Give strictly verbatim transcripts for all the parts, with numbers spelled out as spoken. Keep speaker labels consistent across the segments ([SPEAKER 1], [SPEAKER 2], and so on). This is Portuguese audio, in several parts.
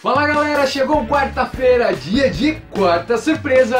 [SPEAKER 1] Fala galera, chegou quarta-feira, dia de quarta surpresa!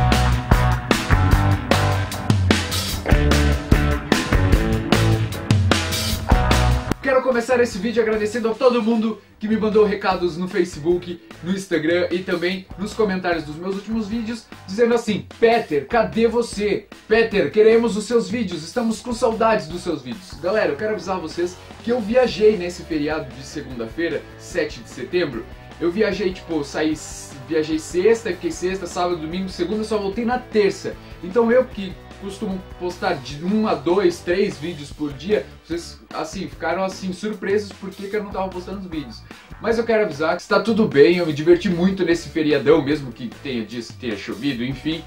[SPEAKER 1] Quero começar esse vídeo agradecendo a todo mundo que me mandou recados no Facebook, no Instagram e também nos comentários dos meus últimos vídeos, dizendo assim: Peter, cadê você? Peter, queremos os seus vídeos, estamos com saudades dos seus vídeos. Galera, eu quero avisar vocês que eu viajei nesse feriado de segunda-feira, sete de setembro. Eu viajei, tipo, saí, viajei sexta, fiquei sexta, sábado, domingo, segunda, só voltei na terça. Então eu que costumo postar de um a dois, três vídeos por dia, vocês, assim, ficaram, assim, surpresos porque que eu não tava postando os vídeos. Mas eu quero avisar que está tudo bem, eu me diverti muito nesse feriadão, mesmo que tenha dias que tenha chovido, enfim.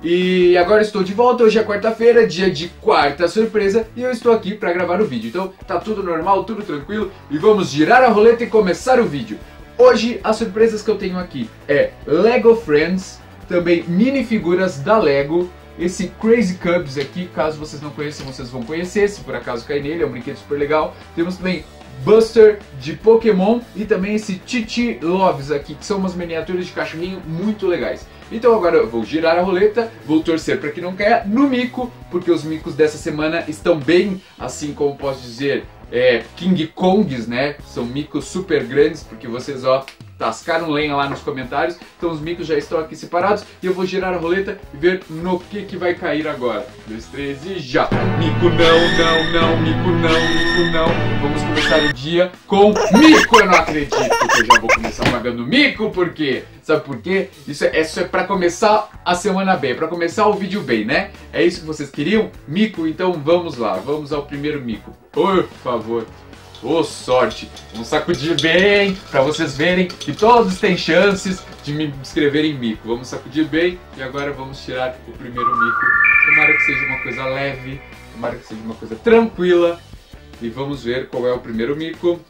[SPEAKER 1] E agora estou de volta, hoje é quarta-feira, dia de quarta surpresa, e eu estou aqui para gravar o vídeo. Então tá tudo normal, tudo tranquilo, e vamos girar a roleta e começar o vídeo. Hoje as surpresas que eu tenho aqui é Lego Friends, também minifiguras da Lego, esse Crazy Cubs aqui, caso vocês não conheçam, vocês vão conhecer, se por acaso cair nele, é um brinquedo super legal. Temos também Buster de Pokémon e também esse Titi Loves aqui, que são umas miniaturas de cachorrinho muito legais. Então agora eu vou girar a roleta, vou torcer para que não caia no mico, porque os micos dessa semana estão bem, assim como posso dizer, é, King Kongs, né? São micos super grandes, porque vocês, ó, tascaram lenha lá nos comentários. Então os micos já estão aqui separados e eu vou girar a roleta e ver no que que vai cair agora. Dois, três e já! Mico não, não, não, mico não, mico não. Vamos começar o dia com mico. Eu não acredito que eu já vou começar pagando mico, porque... Sabe por quê? Isso é, isso é pra começar a semana bem, pra começar o vídeo bem, né? É isso que vocês queriam? Mico? Então vamos lá, vamos ao primeiro mico. Por favor. Ô, oh, sorte! Vamos sacudir bem, pra vocês verem que todos têm chances de me inscrever em mico. Vamos sacudir bem e agora vamos tirar o primeiro mico. Tomara que seja uma coisa leve, tomara que seja uma coisa tranquila. E vamos ver qual é o primeiro mico.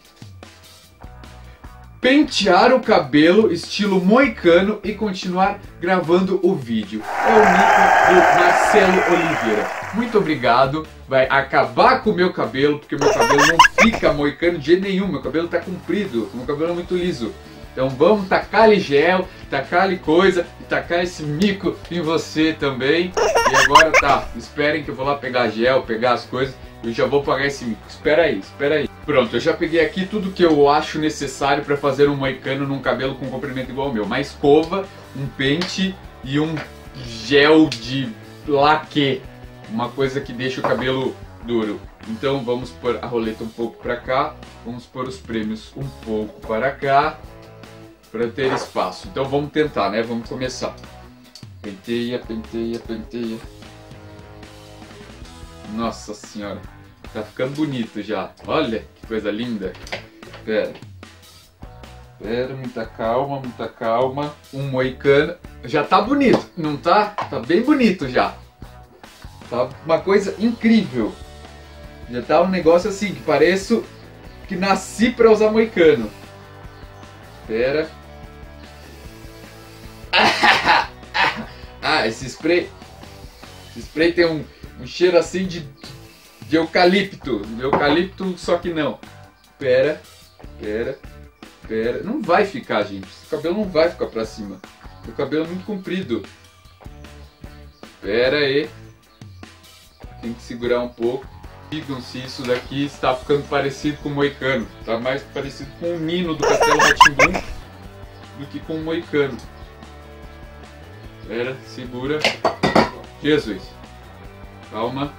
[SPEAKER 1] Pentear o cabelo estilo moicano e continuar gravando o vídeo. É o mico do Marcelo Oliveira. Muito obrigado. Vai acabar com o meu cabelo, porque meu cabelo não fica moicano de jeito nenhum. Meu cabelo tá comprido, meu cabelo é muito liso. Então vamos tacar-lhe gel, tacar-lhe coisa e tacar esse mico em você também. E agora tá, esperem que eu vou lá pegar gel, pegar as coisas. Eu já vou pagar esse mico. Espera aí, espera aí. Pronto, eu já peguei aqui tudo que eu acho necessário para fazer um moicano num cabelo com comprimento igual ao meu. Uma escova, um pente e um gel de laque. Uma coisa que deixa o cabelo duro. Então vamos pôr a roleta um pouco para cá. Vamos pôr os prêmios um pouco para cá. Para ter espaço. Então vamos tentar, né? Vamos começar. Penteia, penteia, penteia. Nossa senhora. Tá ficando bonito já. Olha que coisa linda. Pera. Pera, muita calma, muita calma. Um moicano. Já tá bonito, não tá? Tá bem bonito já. Tá uma coisa incrível. Já tá um negócio assim que pareço que nasci pra usar moicano. Pera. Ah, esse spray. Esse spray tem um, um cheiro assim de... de eucalipto, de eucalipto, só que não. Pera, pera, pera. Não vai ficar, gente. Esse cabelo não vai ficar pra cima. Meu cabelo é muito comprido. Pera aí. Tem que segurar um pouco. Digam se isso daqui está ficando parecido com o moicano. Está mais parecido com o Nino do Castelo Rá-Tim-Bum do que com o moicano. Pera, segura. Jesus. Calma.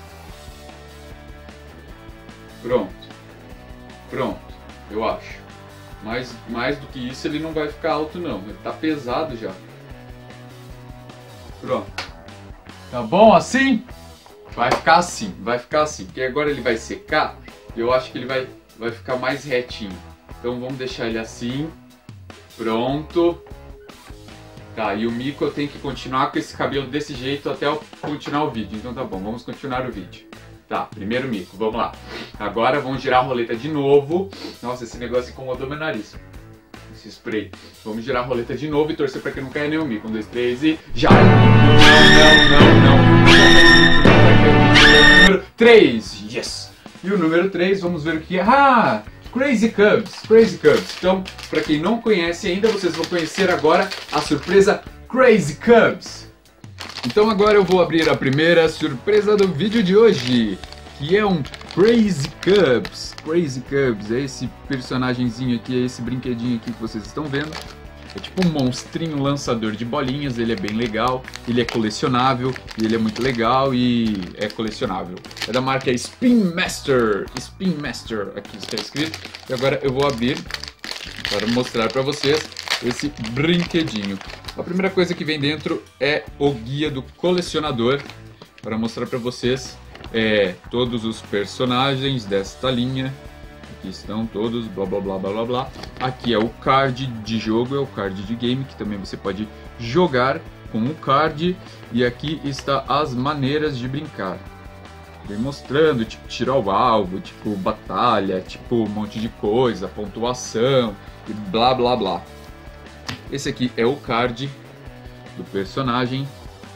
[SPEAKER 1] Pronto, pronto, eu acho. Mas mais do que isso ele não vai ficar alto não, ele tá pesado já. Pronto. Tá bom assim? Vai ficar assim, vai ficar assim, porque agora ele vai secar e eu acho que ele vai, vai ficar mais retinho. Então vamos deixar ele assim. Pronto. Tá, e o mico eu tenho que continuar com esse cabelo desse jeito até eu continuar o vídeo. Então tá bom, vamos continuar o vídeo. Tá, primeiro mico, vamos lá. Agora vamos girar a roleta de novo. Nossa, esse negócio incomodou meu nariz. Esse spray. Vamos girar a roleta de novo e torcer pra que não caia nenhum mico. Um, dois, três e... Já! Não, não, não, não. Número três. Yes! E o número três, vamos ver o que é. Ah! Crazy Cubs. Crazy Cubs. Então, para quem não conhece ainda, vocês vão conhecer agora a surpresa Crazy Cubs. Então agora eu vou abrir a primeira surpresa do vídeo de hoje, que é um Crazy Cubs. Crazy Cubs é esse personagemzinho aqui, é esse brinquedinho aqui que vocês estão vendo. É tipo um monstrinho lançador de bolinhas, ele é bem legal, ele é colecionável, e ele é muito legal e é colecionável. É da marca Spin Master, Spin Master, aqui está escrito. E agora eu vou abrir para mostrar para vocês esse brinquedinho. A primeira coisa que vem dentro é o guia do colecionador, para mostrar para vocês é, todos os personagens desta linha. Aqui estão todos, blá blá blá blá blá blá. Aqui é o card de jogo, é o card de game, que também você pode jogar com o card. E aqui está as maneiras de brincar. Vem mostrando, tipo, tirar o alvo, tipo, batalha, tipo, um monte de coisa, pontuação e blá blá blá. Esse aqui é o card do personagem.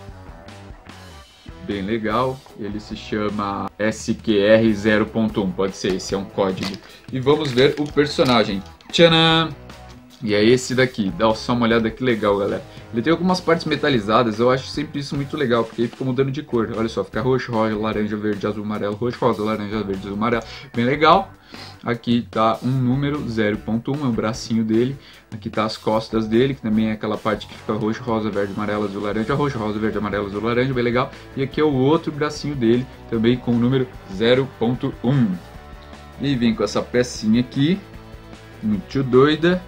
[SPEAKER 1] Bem legal, ele se chama S Q R zero ponto um, pode ser, esse é um código. E vamos ver o personagem. Tcharam! E é esse daqui, dá só uma olhada que legal, galera. Ele tem algumas partes metalizadas, eu acho sempre isso muito legal, porque ele fica mudando de cor. Olha só, fica roxo, rosa, laranja, verde, azul, amarelo, roxo, rosa, laranja, verde, azul, amarelo. Bem legal. Aqui tá um número zero ponto um, é o bracinho dele. Aqui tá as costas dele, que também é aquela parte que fica roxo, rosa, verde, amarelo, azul, laranja, roxo, rosa, verde, amarelo, azul, laranja, bem legal. E aqui é o outro bracinho dele, também com o número zero ponto um. E vem com essa pecinha aqui, muito doida,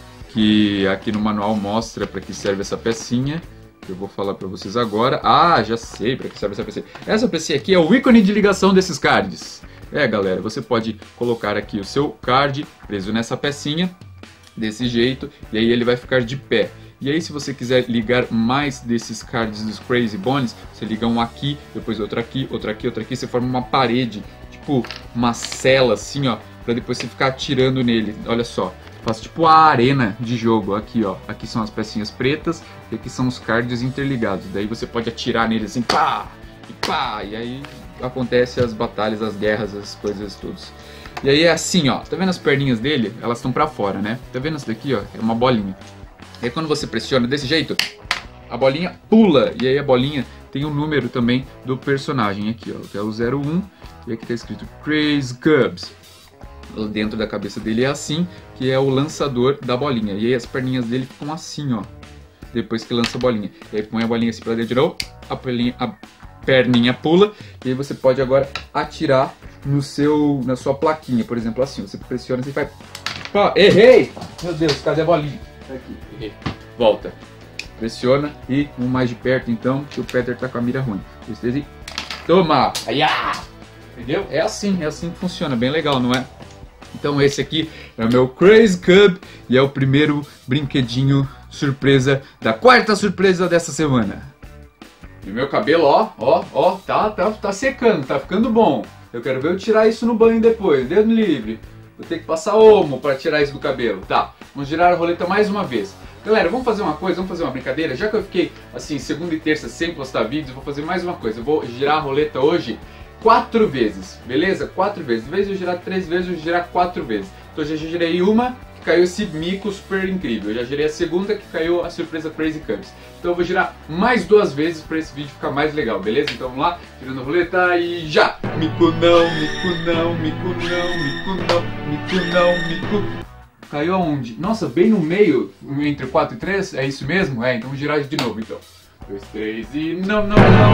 [SPEAKER 1] que aqui no manual mostra para que serve essa pecinha. Eu vou falar para vocês agora. Ah, já sei para que serve essa pecinha. Essa pecinha aqui é o ícone de ligação desses cards. É, galera, você pode colocar aqui o seu card preso nessa pecinha, desse jeito, e aí ele vai ficar de pé. E aí, se você quiser ligar mais desses cards dos Crazy Bones, você liga um aqui, depois outro aqui, outro aqui, outro aqui, você forma uma parede, tipo uma cela assim, ó, para depois você ficar atirando nele. Olha só, faz tipo a arena de jogo. Aqui, ó, aqui são as pecinhas pretas e aqui são os cards interligados. Daí você pode atirar neles assim, pá, e pá, e aí acontece as batalhas, as guerras, as coisas todas. E aí é assim, ó, tá vendo as perninhas dele? Elas estão pra fora, né? Tá vendo isso daqui, ó? É uma bolinha. E aí quando você pressiona desse jeito, a bolinha pula. E aí a bolinha tem o número também do personagem aqui, ó, que é o zero um. E aqui tá escrito Crazy Cubs. Dentro da cabeça dele é assim, que é o lançador da bolinha. E aí as perninhas dele ficam assim, ó, depois que lança a bolinha. E aí põe a bolinha assim pra dentro de novo, a perninha, a perninha pula, e aí você pode agora atirar no seu, na sua plaquinha, por exemplo, assim. Você pressiona e vai... Pá, errei! Meu Deus, cadê a bolinha? Aqui, errei. Volta. Pressiona e um mais de perto, então, que o Peter tá com a mira ruim. E... Toma! Aí, ah! Entendeu? É assim, é assim que funciona. Bem legal, não é? Então esse aqui é o meu Crazy Cub e é o primeiro brinquedinho surpresa da quarta surpresa dessa semana. E o meu cabelo, ó, ó, ó, tá, tá, tá secando, tá ficando bom. Eu quero ver eu tirar isso no banho depois, Deus livre. Vou ter que passar omo para tirar isso do cabelo. Tá, vamos girar a roleta mais uma vez. Galera, vamos fazer uma coisa, vamos fazer uma brincadeira. Já que eu fiquei assim, segunda e terça sem postar vídeos, eu vou fazer mais uma coisa. Eu vou girar a roleta hoje quatro vezes, beleza? Quatro vezes. Em vez de eu girar três vezes, eu vou girar quatro vezes. Então eu já girei uma, que caiu esse mico super incrível. Eu já girei a segunda, que caiu a surpresa Crazy Cubs. Então eu vou girar mais duas vezes para esse vídeo ficar mais legal, beleza? Então vamos lá, girando a roleta e já! Mico não, mico não, mico não, mico não, mico não, mico... Caiu aonde? Nossa, bem no meio, entre quatro e três? É isso mesmo? É, então vamos girar de novo, então. dois, três e... Não, não, não, não,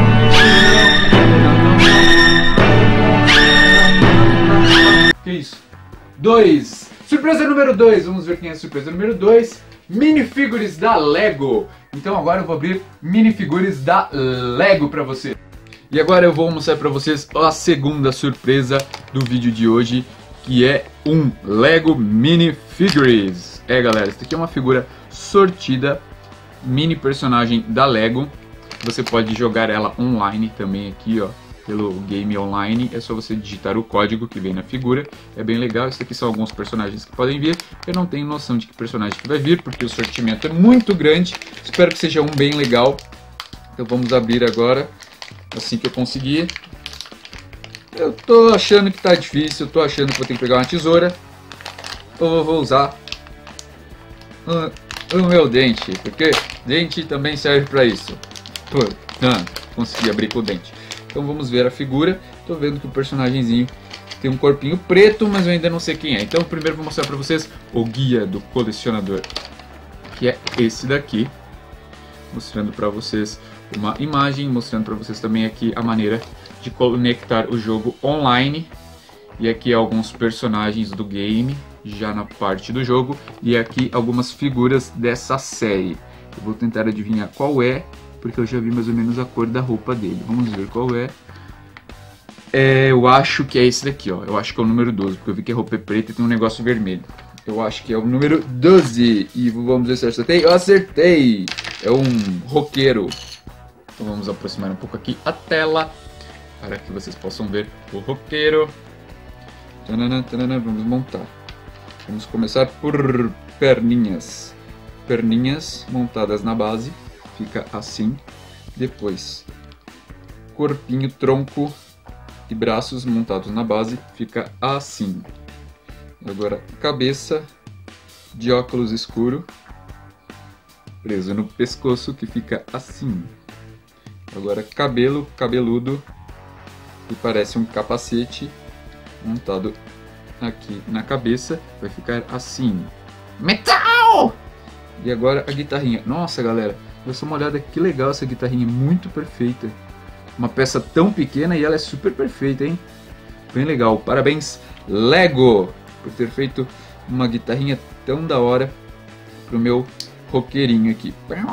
[SPEAKER 1] não, não. Que isso? dois. Surpresa número dois. Vamos ver quem é a surpresa número dois. Minifigures da Lego. Então agora eu vou abrir minifigures da Lego pra você. E agora eu vou mostrar pra vocês a segunda surpresa do vídeo de hoje, que é um Lego Minifigures. É, galera, isso aqui é uma figura sortida, mini personagem da Lego. Você pode jogar ela online também aqui, ó, pelo Game Online. É só você digitar o código que vem na figura. É bem legal. Esses aqui são alguns personagens que podem vir. Eu não tenho noção de que personagem que vai vir, porque o sortimento é muito grande. Espero que seja um bem legal. Então vamos abrir agora, assim que eu conseguir. Eu tô achando que tá difícil, eu tô achando que vou ter que pegar uma tesoura.
[SPEAKER 2] eu vou usar o, o meu dente, porque dente também serve para isso. Ah, consegui abrir com o dente. Então vamos ver a figura. Tô vendo que o personagemzinho tem um corpinho preto, mas eu ainda não sei quem é. Então primeiro vou mostrar para vocês o guia do colecionador, que é esse daqui, mostrando para vocês uma imagem, mostrando para vocês também aqui a maneira de conectar o jogo online. E aqui alguns personagens do game já na parte do jogo, e aqui algumas figuras dessa série. Eu vou tentar adivinhar qual é, porque eu já vi mais ou menos a cor da roupa dele. Vamos ver qual é. É, eu acho que é esse daqui, ó. Eu acho que é o número doze, porque eu vi que a roupa é preta e tem um negócio vermelho. Eu acho que é o número doze. E vamos ver se eu acertei. Eu acertei! É um roqueiro. Então vamos aproximar um pouco aqui a tela, para que vocês possam ver o roqueiro. Tanana, tanana, vamos montar. Vamos começar por perninhas. Perninhas montadas na base. Fica assim. Depois, corpinho, tronco e braços montados na base. Fica assim. Agora, cabeça de óculos escuro preso no pescoço, que fica assim. Agora, cabelo cabeludo, que parece um capacete montado aqui na cabeça, vai ficar assim. Metal! E agora a guitarrinha. Nossa, galera, dá só uma olhada, que legal essa guitarrinha, muito perfeita. Uma peça tão pequena e ela é super perfeita, hein? Bem legal. Parabéns, Lego, por ter feito uma guitarrinha tão da hora pro meu roqueirinho aqui.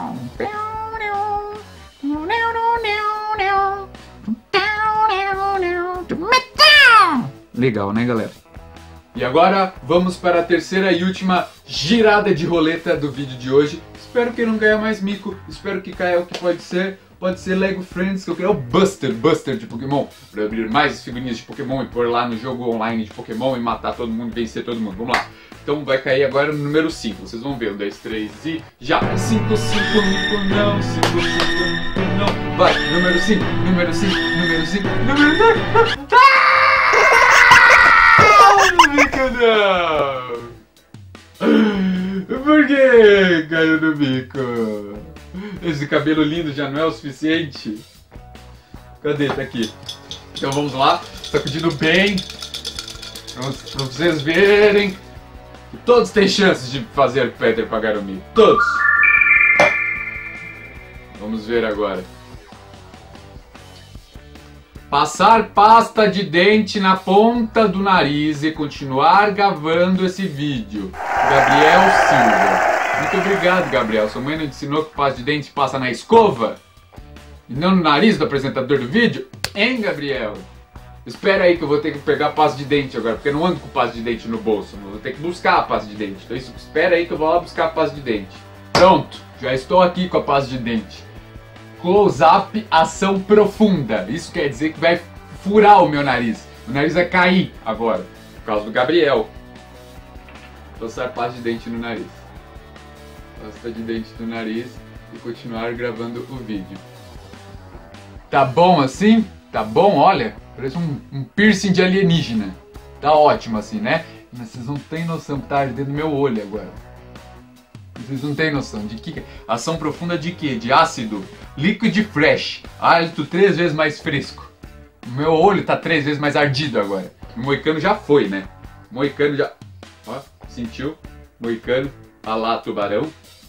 [SPEAKER 2] Legal, né, galera?
[SPEAKER 1] E agora vamos para a terceira e última girada de roleta do vídeo de hoje. Espero que não caia mais mico, espero que caia o que pode ser. Pode ser Lego Friends, que eu quero o Buster, Buster de Pokémon, para abrir mais figurinhas de Pokémon e pôr lá no jogo online de Pokémon e matar todo mundo, vencer todo mundo. Vamos lá. Então vai cair agora no número cinco. Vocês vão ver. um, dois, três e já. cinco, cinco, mico não. cinco, cinco, mico não. Vai. Número cinco, número cinco, número cinco, número cinco. Ah! Mico não. Por que caiu no bico? Esse cabelo lindo já não é o suficiente? Cadê? Tá aqui. Então vamos lá. Sacudindo bem. Vamos, pra vocês verem que todos têm chances de fazer Peter pagar o mico. Todos. Vamos ver agora. Passar pasta de dente na ponta do nariz e continuar gravando esse vídeo. Gabriel Silva. Muito obrigado, Gabriel. Sua mãe não te ensinou que pasta de dente passa na escova? E não no nariz do apresentador do vídeo? Hein, Gabriel? Espera aí que eu vou ter que pegar a pasta de dente agora, porque eu não ando com pasta de dente no bolso. Eu vou ter que buscar a pasta de dente. Então isso, espera aí que eu vou lá buscar a pasta de dente. Pronto, já estou aqui com a pasta de dente. Close-up, ação profunda. Isso quer dizer que vai furar o meu nariz. O nariz vai cair agora, por causa do Gabriel. Passar pasta de dente no nariz. Pasta de dente no nariz e continuar gravando o vídeo. Tá bom assim? Tá bom? Olha, parece um, um piercing de alienígena. Tá ótimo assim, né? Mas vocês não têm noção que tá ardendo no meu olho agora. Vocês não têm noção de que... Ação profunda de quê? De ácido. Liquid Fresh. Hálito três vezes mais fresco. O meu olho tá três vezes mais ardido agora. O moicano já foi, né? O moicano já... Ó, sentiu? Moicano. A lá, tubarão.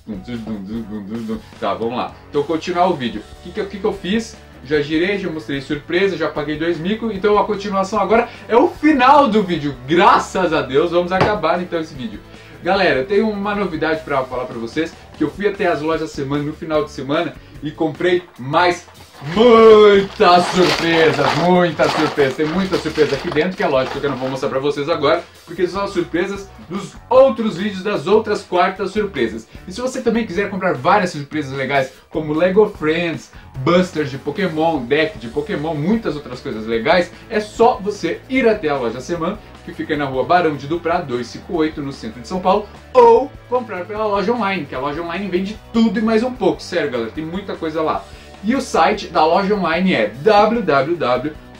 [SPEAKER 1] Tá, vamos lá. Então, continuar o vídeo. O que, que, que, que eu fiz? Já girei, já mostrei surpresa, já paguei dois micos. Então, a continuação agora é o final do vídeo. Graças a Deus, vamos acabar então esse vídeo. Galera, eu tenho uma novidade para falar para vocês. Que eu fui até as lojas semana, no final de semana e comprei mais muitas surpresas, muitas surpresas. Tem muita surpresa aqui dentro, que é lógico que eu não vou mostrar pra vocês agora, porque são as surpresas dos outros vídeos das outras quartas surpresas. E se você também quiser comprar várias surpresas legais, como Lego Friends, Busters de Pokémon, deck de Pokémon, muitas outras coisas legais, é só você ir até a loja Semana, que fica na rua Barão de Duprá, duzentos e cinquenta e oito, no centro de São Paulo, ou comprar pela loja online, que a loja online vende tudo e mais um pouco. Sério, galera, tem muita coisa lá. E o site da loja online é w w w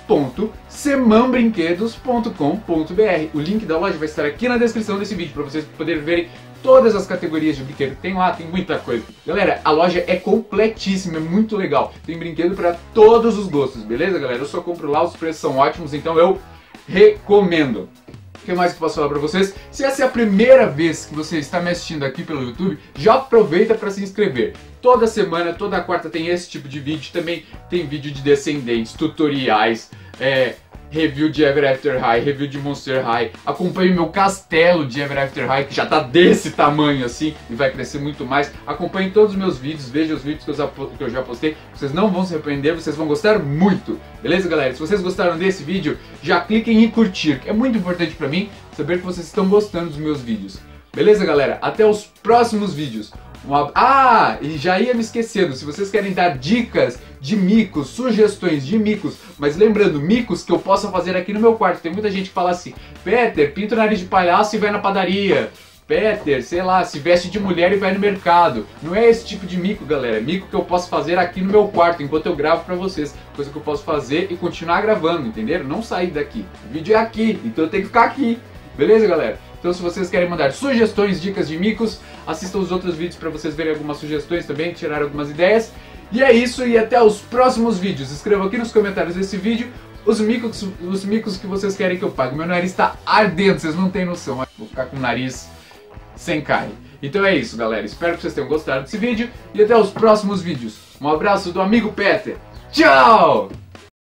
[SPEAKER 1] ponto semambrinquedos ponto com ponto br. O link da loja vai estar aqui na descrição desse vídeo para vocês poderem verem todas as categorias de brinquedo. Tem lá, tem muita coisa. Galera, a loja é completíssima, é muito legal. Tem brinquedo para todos os gostos, beleza, galera? Eu só compro lá, os preços são ótimos, então eu recomendo. O que mais que eu posso falar pra vocês? Se essa é a primeira vez que você está me assistindo aqui pelo YouTube, já aproveita para se inscrever. Toda semana, toda quarta tem esse tipo de vídeo. Também tem vídeo de Descendentes, tutoriais, é, review de Ever After High, review de Monster High. Acompanhe meu castelo de Ever After High, que já tá desse tamanho assim e vai crescer muito mais. Acompanhe todos os meus vídeos, veja os vídeos que eu, já, que eu já postei. Vocês não vão se arrepender, vocês vão gostar muito. Beleza, galera? Se vocês gostaram desse vídeo, já cliquem em curtir, que é muito importante pra mim saber que vocês estão gostando dos meus vídeos. Beleza, galera? Até os próximos vídeos. Uma... Ah, e já ia me esquecendo, se vocês querem dar dicas de micos, sugestões de micos, mas lembrando, micos que eu possa fazer aqui no meu quarto. Tem muita gente que fala assim: Peter, pinta o nariz de palhaço e vai na padaria. Peter, sei lá, se veste de mulher e vai no mercado. Não é esse tipo de mico, galera. É mico que eu posso fazer aqui no meu quarto, enquanto eu gravo pra vocês. Coisa que eu posso fazer e continuar gravando, entenderam? Não sair daqui. O vídeo é aqui, então eu tenho que ficar aqui. Beleza, galera? Então se vocês querem mandar sugestões, dicas de micos, assistam os outros vídeos para vocês verem algumas sugestões também, tirar algumas ideias. E é isso, e até os próximos vídeos. Escrevam aqui nos comentários desse vídeo os micos, os micos que vocês querem que eu pague. Meu nariz está ardendo, vocês não têm noção. Vou ficar com o nariz sem carne. Então é isso, galera. Espero que vocês tenham gostado desse vídeo e até os próximos vídeos. Um abraço do amigo Peter. Tchau!